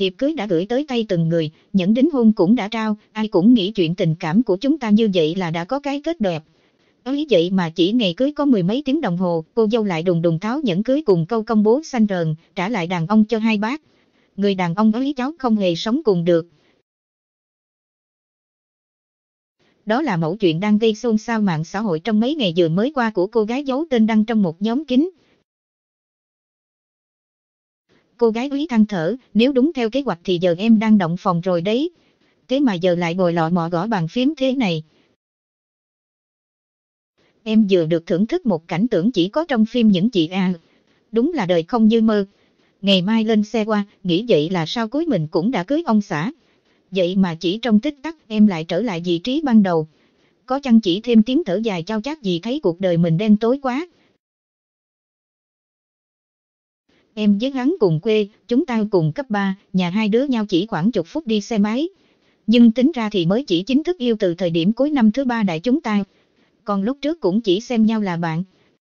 thiệp cưới đã gửi tới tay từng người, nhẫn đính hôn cũng đã trao, ai cũng nghĩ chuyện tình cảm của chúng ta như vậy là đã có cái kết đẹp. Ấy vậy mà chỉ ngày cưới có mười mấy tiếng đồng hồ, cô dâu lại đùng đùng tháo nhẫn cưới cùng câu công bố xanh rờn, trả lại đàn ông cho hai bác. Người đàn ông ấy cháu không hề sống cùng được. Đó là mẩu chuyện đang gây xôn xao mạng xã hội trong mấy ngày vừa mới qua của cô gái giấu tên đăng trong một nhóm kín. Cô gái úy than thở, nếu đúng theo kế hoạch thì giờ em đang động phòng rồi đấy. Thế mà giờ lại ngồi lọ mọ gõ bàn phím thế này. Em vừa được thưởng thức một cảnh tưởng chỉ có trong phim những chị à. Đúng là đời không như mơ. Ngày mai lên xe qua, nghĩ vậy là sao cuối mình cũng đã cưới ông xã. Vậy mà chỉ trong tích tắc em lại trở lại vị trí ban đầu. Có chăng chỉ thêm tiếng thở dài chao chát vì thấy cuộc đời mình đen tối quá. Em với hắn cùng quê, chúng ta cùng cấp 3, nhà hai đứa nhau chỉ khoảng chục phút đi xe máy. Nhưng tính ra thì mới chỉ chính thức yêu từ thời điểm cuối năm thứ 3 đại chúng ta. Còn lúc trước cũng chỉ xem nhau là bạn.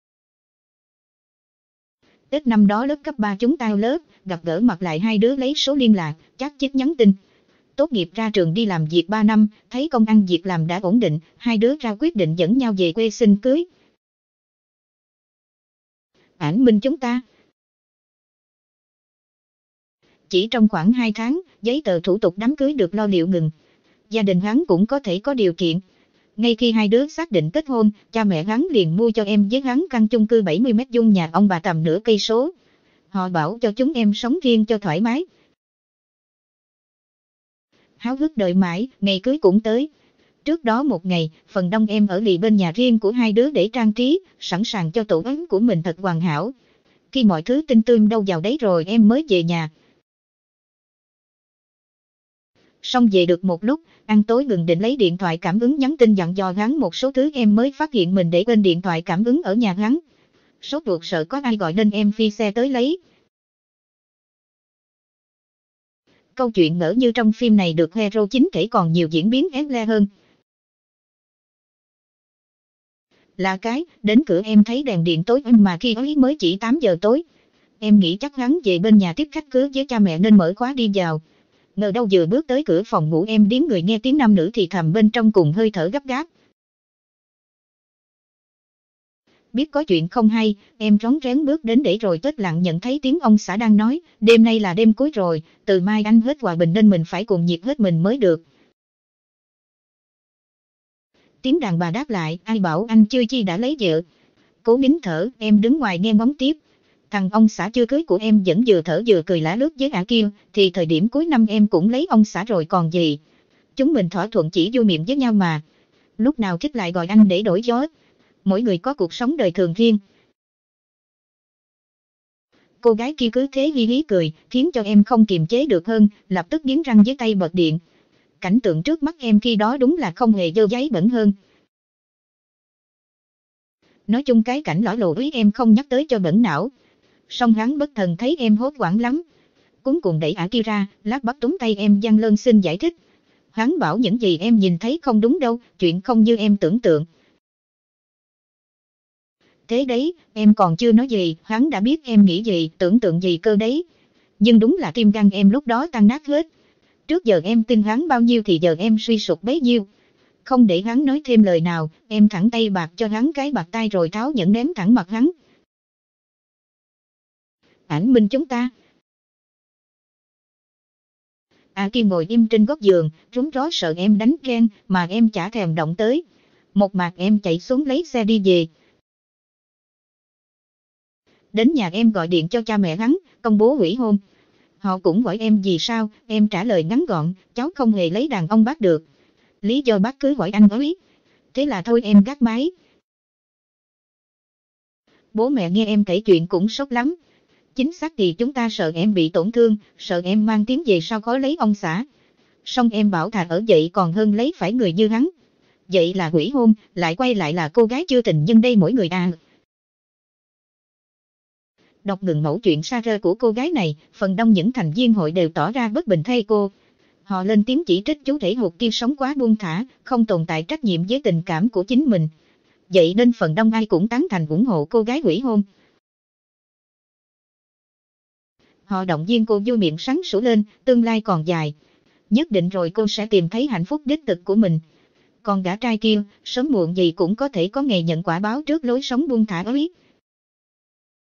Tết năm đó lớp cấp 3 chúng ta lớp, gặp gỡ mặt lại hai đứa lấy số liên lạc, chắc chít nhắn tin. Tốt nghiệp ra trường đi làm việc 3 năm, thấy công ăn việc làm đã ổn định, hai đứa ra quyết định dẫn nhau về quê xin cưới. Ảnh minh chúng ta. Chỉ trong khoảng 2 tháng, giấy tờ thủ tục đám cưới được lo liệu ngừng. Gia đình hắn cũng có thể có điều kiện. Ngay khi hai đứa xác định kết hôn, cha mẹ hắn liền mua cho em với hắn căn chung cư 70 mét vuông nhà ông bà tầm nửa cây số. Họ bảo cho chúng em sống riêng cho thoải mái. Háo hức đợi mãi, ngày cưới cũng tới. Trước đó một ngày, phần đông em ở lì bên nhà riêng của hai đứa để trang trí, sẵn sàng cho tổ ấm của mình thật hoàn hảo. Khi mọi thứ tinh tươm đâu vào đấy rồi em mới về nhà. Xong về được một lúc, ăn tối ngừng định lấy điện thoại cảm ứng nhắn tin dặn dò hắn một số thứ em mới phát hiện mình để quên điện thoại cảm ứng ở nhà hắn. Sốt ruột sợ có ai gọi nên em phi xe tới lấy. Câu chuyện ngỡ như trong phim này được hero chính kể còn nhiều diễn biến éo le hơn. Là cái, đến cửa em thấy đèn điện tối mà khi ấy mới chỉ 8 giờ tối. Em nghĩ chắc hắn về bên nhà tiếp khách cưới với cha mẹ nên mở khóa đi vào. Ngờ đâu vừa bước tới cửa phòng ngủ em điếng người nghe tiếng nam nữ thì thầm bên trong cùng hơi thở gấp gáp. Biết có chuyện không hay, em rón rén bước đến để rồi tết lặng nhận thấy tiếng ông xã đang nói, đêm nay là đêm cuối rồi, từ mai anh hết hòa bình nên mình phải cùng nhiệt hết mình mới được. Tiếng đàn bà đáp lại, ai bảo anh chưa chi đã lấy vợ. Cố nín thở, em đứng ngoài nghe ngóng tiếp. Thằng ông xã chưa cưới của em vẫn vừa thở vừa cười lá lướt với ả kia, thì thời điểm cuối năm em cũng lấy ông xã rồi còn gì. Chúng mình thỏa thuận chỉ vui miệng với nhau mà. Lúc nào thích lại gọi anh để đổi gió. Mỗi người có cuộc sống đời thường riêng. Cô gái kia cứ thế hi hí cười, khiến cho em không kiềm chế được hơn, lập tức nghiến răng với tay bật điện. Cảnh tượng trước mắt em khi đó đúng là không hề dơ giấy bẩn hơn. Nói chung cái cảnh lõi lộ ý em không nhắc tới cho bẩn não. Song hắn bất thần thấy em hốt hoảng lắm. Cuống cuồng đẩy ả kia ra, lát bắt túm tay em giăng lơn xin giải thích. Hắn bảo những gì em nhìn thấy không đúng đâu, chuyện không như em tưởng tượng. Thế đấy, em còn chưa nói gì, hắn đã biết em nghĩ gì, tưởng tượng gì cơ đấy. Nhưng đúng là tim gan em lúc đó tan nát hết. Trước giờ em tin hắn bao nhiêu thì giờ em suy sụp bấy nhiêu. Không để hắn nói thêm lời nào, em thẳng tay bạc cho hắn cái bạc tay rồi tháo nhẫn ném thẳng mặt hắn. Ảnh minh chúng ta. Kim ngồi im trên góc giường, rúng ró sợ em đánh ghen, mà em chả thèm động tới. Một mạc em chạy xuống lấy xe đi về. Đến nhà em gọi điện cho cha mẹ hắn, công bố hủy hôn. Họ cũng hỏi em vì sao, em trả lời ngắn gọn, cháu không hề lấy đàn ông bác được. Lý do bác cưới hỏi anh ấy. Thế là thôi em gác máy. Bố mẹ nghe em kể chuyện cũng sốc lắm. Chính xác thì chúng ta sợ em bị tổn thương, sợ em mang tiếng về sau khó lấy ông xã. Xong em bảo thà ở vậy còn hơn lấy phải người như hắn. Vậy là hủy hôn, lại quay lại là cô gái chưa tình nhân đây mỗi người à. Đọc ngừng mẫu chuyện sa rơ của cô gái này, phần đông những thành viên hội đều tỏ ra bất bình thay cô. Họ lên tiếng chỉ trích chú thể hụt kia sống quá buông thả, không tồn tại trách nhiệm với tình cảm của chính mình. Vậy nên phần đông ai cũng tán thành ủng hộ cô gái hủy hôn. Họ động viên cô vui miệng sáng sủa lên, tương lai còn dài. Nhất định rồi cô sẽ tìm thấy hạnh phúc đích thực của mình. Còn gã trai kia, sớm muộn gì cũng có thể có ngày nhận quả báo trước lối sống buông thả ấy.